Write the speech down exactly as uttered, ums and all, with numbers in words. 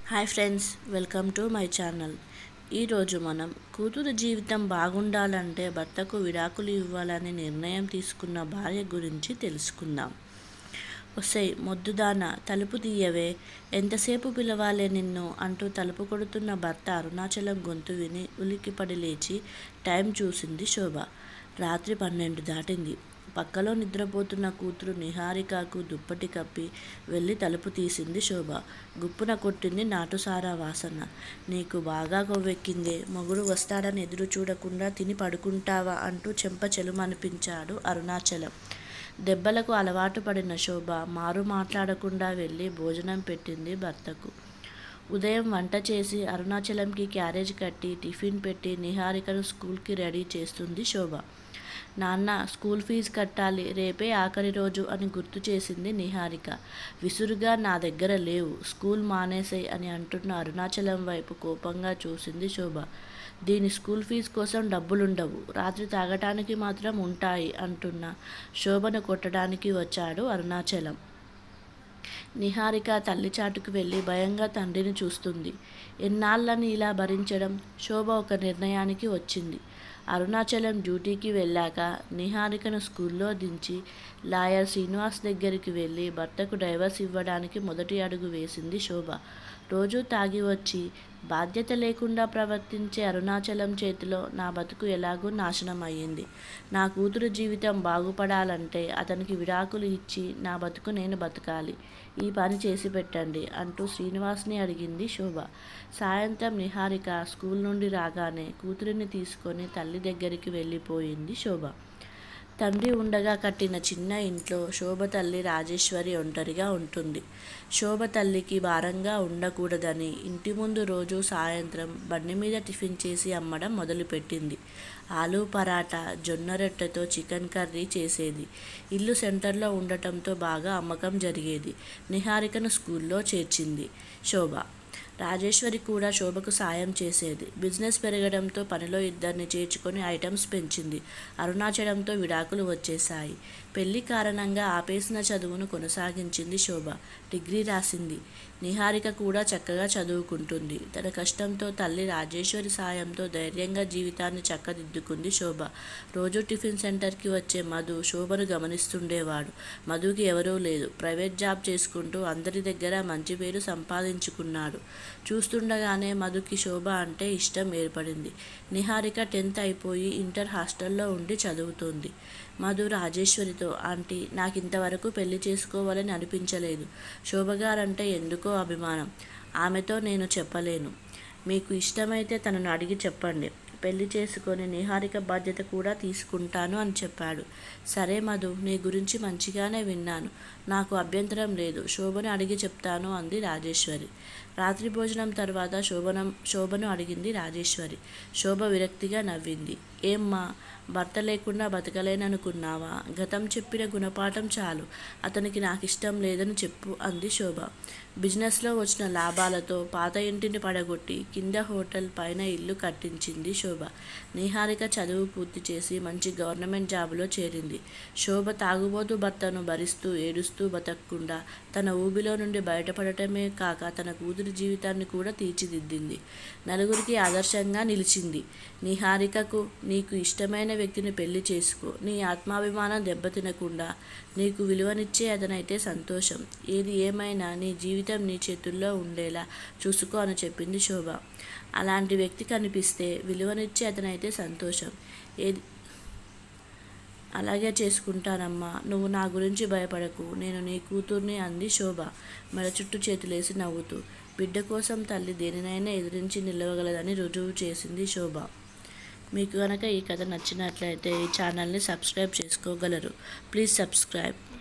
Hi friends, welcome to my channel. ఈరోజు మనం కూతురు జీవితం బాగుండాలంటే భర్తకు విడాకులు ఇవ్వాలని నిర్ణయం తీసుకున్న భార్య గురించి తెలుసుకుందాం. ఒసేయ్ మొద్దుదాన, తలుపు తీయవే, ఎంతసేపు పిలవాలే నిన్ను అంటూ తలుపు కొడుతున్న భర్త అరుణాచలం గొంతు విని ఉలిక్కిపడి లేచి టైం చూసింది శోభ. రాత్రి పన్నెండు దాటింది. పక్కలో నిద్రపోతున్న కూతురు నిహారికకు దుప్పటి కప్పి వెళ్ళి తలుపు తీసింది శోభ. గుప్పున కొట్టింది నాటుసారా వాసన. నీకు బాగా కొవ్వెక్కిందే, మొగుడు వస్తాడని ఎదురు చూడకుండా తిని పడుకుంటావా అంటూ చెంప చెలుమనిపించాడు అరుణాచలం. దెబ్బలకు అలవాటు పడిన శోభ మారు మాట్లాడకుండా వెళ్ళి భోజనం పెట్టింది భర్తకు. ఉదయం వంట చేసి అరుణాచలంకి క్యారేజ్ కట్టి టిఫిన్ పెట్టి నిహారికను స్కూల్కి రెడీ చేస్తుంది శోభ. నాన్న, స్కూల్ ఫీజు కట్టాలి, రేపే ఆఖరి రోజు అని గుర్తు చేసింది నిహారిక. విసురుగా నా దగ్గర లేవు, స్కూల్ మానేసేయ్ అని అంటున్న అరుణాచలం వైపు కోపంగా చూసింది శోభ. దీని స్కూల్ ఫీజు కోసం డబ్బులుండవు, రాత్రి తాగటానికి మాత్రం ఉంటాయి అంటున్న శోభను కొట్టడానికి వచ్చాడు అరుణాచలం. నిహారిక తల్లి చాటుకు వెళ్ళి భయంగా తండ్రిని చూస్తుంది. ఎన్నాళ్ళని ఇలా భరించడం? శోభ ఒక నిర్ణయానికి వచ్చింది. అరుణాచలం డ్యూటీకి వెళ్ళాక నిహారికను స్కూల్లో దించి లాయర్ శ్రీనివాస్ దగ్గరికి వెళ్ళి భర్తకు డైవర్స్ ఇవ్వడానికి మొదటి అడుగు వేసింది శోభ. రోజూ తాగి వచ్చి బాధ్యత లేకుండా ప్రవర్తించే అరుణాచలం చేతిలో నా బతుకు ఎలాగూ నాశనం అయ్యింది. నా కూతురు జీవితం బాగుపడాలంటే అతనికి విడాకులు ఇచ్చి నా బతుకు నేను బతకాలి. ఈ పని చేసి పెట్టండి అంటూ శ్రీనివాస్ని అడిగింది శోభ. సాయంత్రం నిహారిక స్కూల్ నుండి రాగానే కూతురిని తీసుకొని తల్లి దగ్గరికి వెళ్ళిపోయింది శోభ. తండ్రి ఉండగా కట్టిన చిన్న ఇంట్లో శోభ తల్లి రాజేశ్వరి ఒంటరిగా ఉంటుంది. శోభ తల్లికి భారంగా ఉండకూడదని ఇంటి ముందు రోజు సాయంత్రం బండి మీద టిఫిన్ చేసి అమ్మడం మొదలుపెట్టింది. ఆలూ పరాటా, జొన్న రొట్టెతో చికెన్ కర్రీ చేసేది. ఇల్లు సెంటర్లో ఉండటంతో బాగా అమ్మకం జరిగేది. నిహారికను స్కూల్లో చేర్చింది శోభ. రాజేశ్వరి కూడా శోభకు సాయం చేసేది. బిజినెస్ పెరగడంతో పనిలో ఇద్దరిని చేర్చుకొని ఐటమ్స్ పెంచింది. అరుణాచలంతో విడాకులు వచ్చేశాయి. పెళ్లి కారణంగా ఆపేసిన చదువును కొనసాగించింది శోభ. డిగ్రీ రాసింది. నిహారిక కూడా చక్కగా చదువుకుంటుంది. తన కష్టంతో తల్లి రాజేశ్వరి సాయంతో ధైర్యంగా జీవితాన్ని చక్కదిద్దుకుంది శోభ. రోజు టిఫిన్ సెంటర్కి వచ్చే మధు శోభను గమనిస్తుండేవాడు. మధుకి ఎవరూ లేదు. ప్రైవేట్ జాబ్ చేసుకుంటూ అందరి దగ్గర మంచి పేరు సంపాదించుకున్నాడు. చూస్తుండగానే మధుకి శోభ అంటే ఇష్టం ఏర్పడింది. నిహారిక టెన్త్ అయిపోయి ఇంటర్ హాస్టల్లో ఉండి చదువుతోంది. మధు రాజేశ్వరితో, ఆంటీ, నాకింతవరకు పెళ్లి చేసుకోవాలని అనిపించలేదు. శోభగారంటే ఎందుకో అభిమానం. ఆమెతో నేను చెప్పలేను. మీకు ఇష్టమైతే తనను అడిగి చెప్పండి. పెళ్లి చేసుకొని నిహారిక బాధ్యత కూడా తీసుకుంటాను అని చెప్పాడు. సరే మధు, నీ గురించి మంచిగానే విన్నాను. నాకు అభ్యంతరం లేదు. శోభను అడిగి చెప్తాను అంది రాజేశ్వరి. రాత్రి భోజనం తర్వాత శోభనం శోభను అడిగింది రాజేశ్వరి. శోభ విరక్తిగా నవ్వింది. ఏమ్మా, భర్త లేకుండా బతకలేననుకున్నావా? గతం చెప్పిన గుణపాఠం చాలు. అతనికి నాకిష్టం లేదని చెప్పు అంది శోభ. బిజినెస్లో వచ్చిన లాభాలతో పాత ఇంటిని పడగొట్టి కింద హోటల్, పైన ఇల్లు కట్టించింది శోభ. నిహారిక చదువు పూర్తి చేసి మంచి గవర్నమెంట్ జాబులో చేరింది. శోభ తాగుబోతు భర్తను భరిస్తూ ఏడుస్తూ బతకకుండా తన ఊబిలో నుండి బయటపడటమే కాక తన కూతురి జీవితాన్ని కూడా తీర్చిదిద్దింది. నలుగురికి ఆదర్శంగా నిలిచింది. నిహారికకు, నీకు ఇష్టమైన వ్యక్తిని పెళ్లి చేసుకో. నీ ఆత్మాభిమానం దెబ్బతినకుండా నీకు విలువనిచ్చే అతనైతే సంతోషం. ఏది ఏమైనా నీ జీవితం నీ చేతుల్లో ఉండేలా చూసుకో అని చెప్పింది శోభ. అలాంటి వ్యక్తి కనిపిస్తే విలువనిచ్చే అతనైతే సంతోషం. ఏది అలాగే చేసుకుంటానమ్మా. నువ్వు నా గురించి భయపడకు. నేను నీ కూతుర్ని అంది శోభ మెడ చుట్టూ చేతులేసి నవ్వుతూ. బిడ్డ కోసం తల్లి దేనినైనా ఎదిరించి నిలవగలదని రుజువు చేసింది శోభ. మీకు కనుక ఈ కథ నచ్చినట్లయితే ఈ ఛానల్ని సబ్స్క్రైబ్ చేసుకోగలరు. Please subscribe.